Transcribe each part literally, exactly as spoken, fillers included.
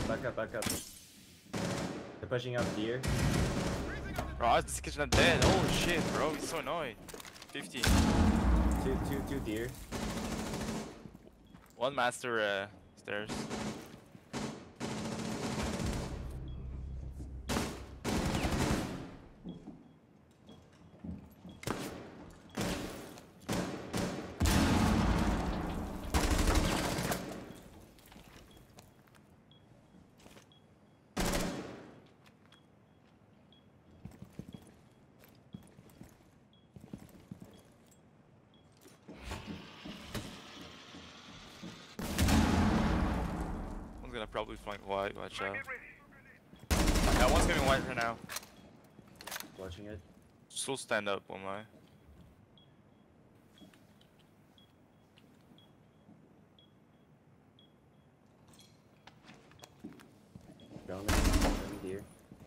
Back up, back up. They're pushing up deer. Bro, this kid's not dead. Holy shit, bro. He's so annoying. fifty. Two, two, two deer. One master uh, stairs. One's gonna probably flank white, watch out. Yeah, one's getting white right now. Watching it. Still stand up, one line. Ground deer.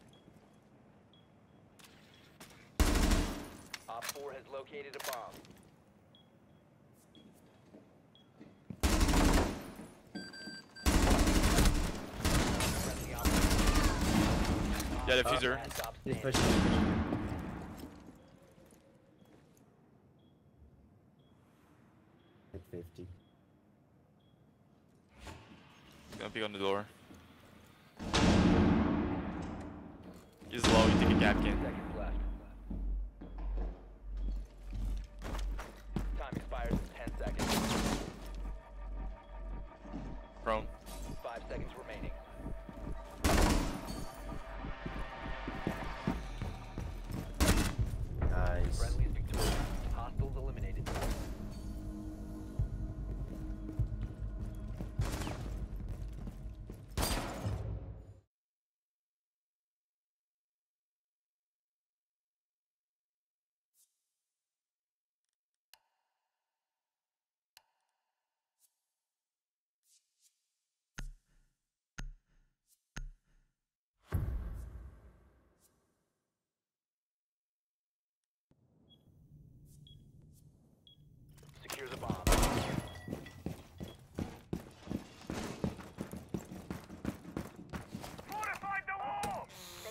Op four has located a bomb. Friendly op- Yeah, diffuser. Last op He's standing. pushing. Hit fifty. Gonna be on the door. He's low, you take a Gatkin. Seconds left. Time expires in ten seconds. Prone. Five seconds remaining. Nice. Friendly is victorious. Hostiles eliminated. Secure the bomb. Fortified the wall!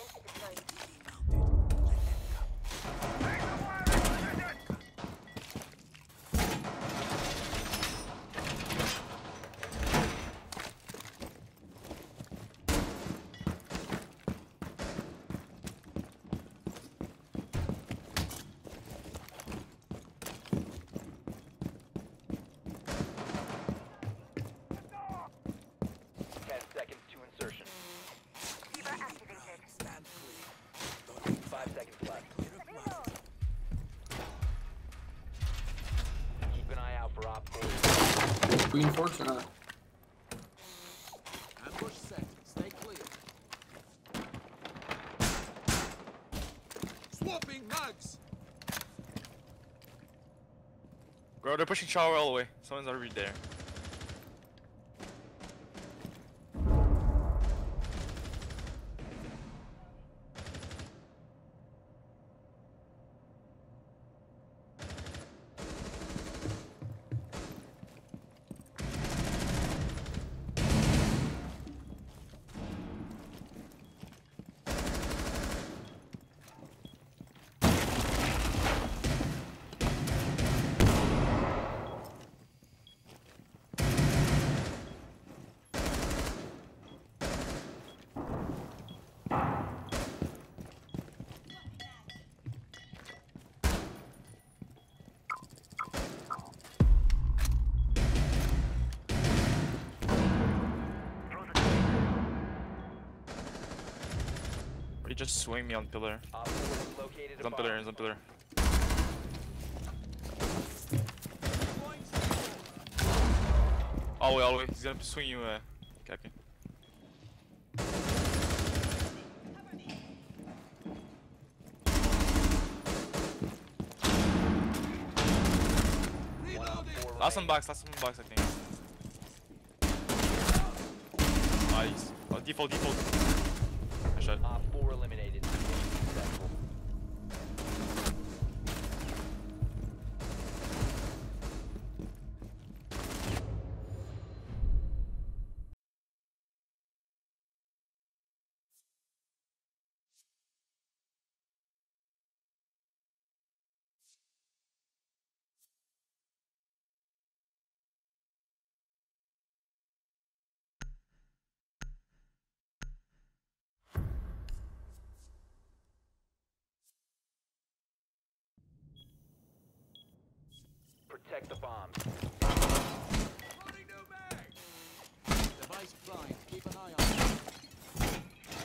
Ten seconds to insertion. Five seconds left. Keep an eye out for op four. Reinforce or not? Ambush set. Stay clear. Swapping mags. Bro, they're pushing shower all the way. Someone's already there. Or you just swing me on pillar. Op four has located He's a on pillar, bomb. he's on pillar. All the way, all the way. He's gonna swing you, uh, Captain. One op four Last one remaining. box, last one box, I think. Nice. Oh, default, default. Nice shot. Op four eliminated. protect the bombs. Loading new mag! Device primed. Keep an eye on it.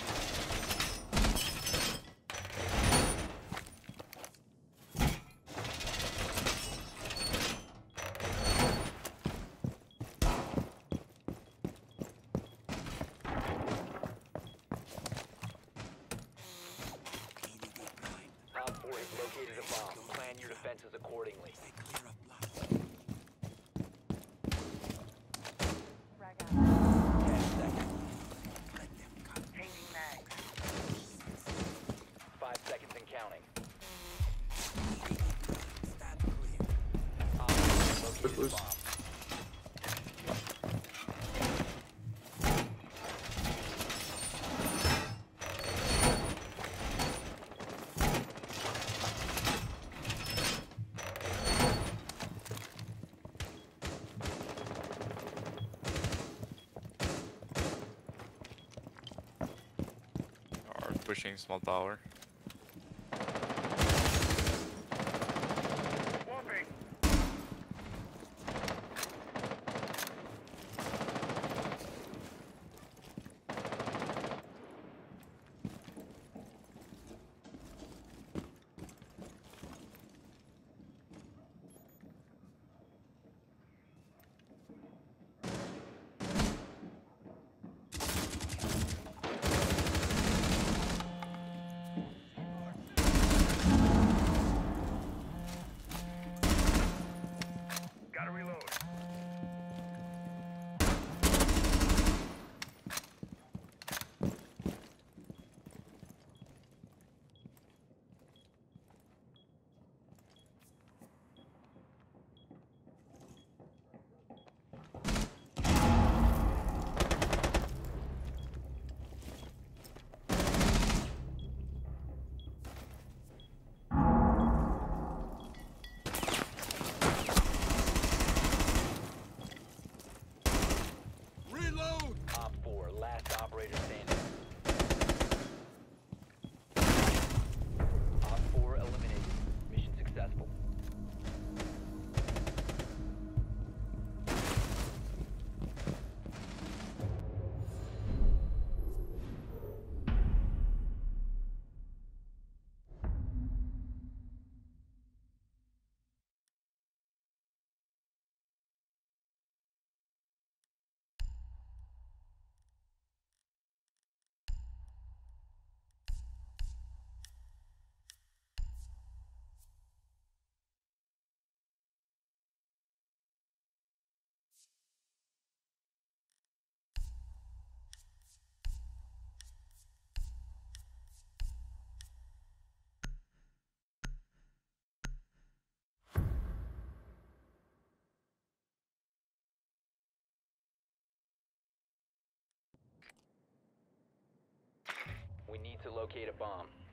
Op four has located a bomb. Plan your defenses accordingly. Ten seconds. Five seconds and counting. Op four has located a bomb. Are pushing small tower. Reload! Op four, last operator standing. Op four eliminated. Mission successful. We need to locate a bomb.